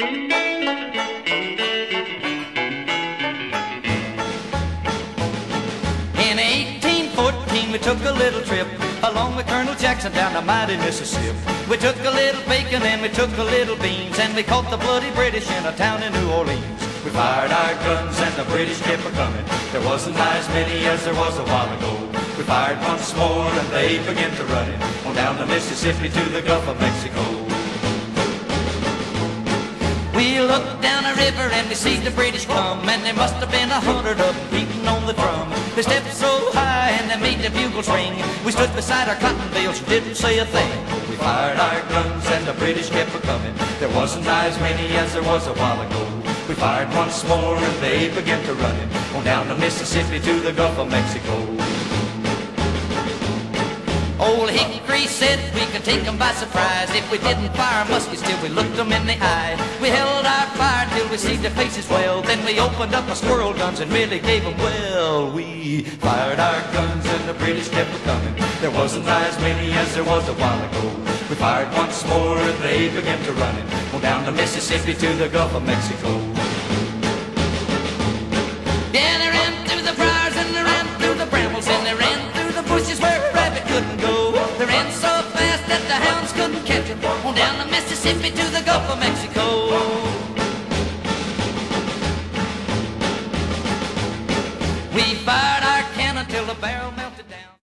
In 1814 we took a little trip along with Colonel Jackson down the mighty Mississippi. We took a little bacon and we took a little beans, and we caught the bloody British in a town in New Orleans. We fired our guns and the British kept a-coming. There wasn't as many as there was a while ago. We fired once more and they began to run it on down the Mississippi to the Gulf of Mexico. We looked down the river and we see the British come, and there must have been 100 of them beating on the drum. They stepped so high and they made the bugles ring. We stood beside our cotton bales and didn't say a thing. We fired our guns and the British kept a-coming. There wasn't as many as there was a while ago. We fired once more and they began to run it on down the Mississippi to the Gulf of Mexico. Old Hickory said we could take them by surprise if we didn't fire muskets till we looked them in the eye. We held our fire till we see their faces well, then we opened up our squirrel guns and really gave them well. We fired our guns and the British kept a-coming. There wasn't as many as there was a while ago. We fired once more and they began to run it on down the Mississippi to the Gulf of Mexico. Yeah, they ran through the briars and they ran through the brambles and they ran through the bushes where a rabbit couldn't go. They ran so fast that the hounds couldn't catch them on down the Mississippi to the Gulf of Mexico. We fired our cannon till the barrel